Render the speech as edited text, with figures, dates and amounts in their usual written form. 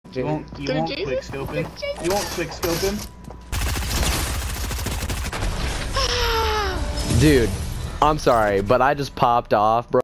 You won't quick scope him. You won't quick scope him. Dude, I'm sorry, but I just popped off, bro.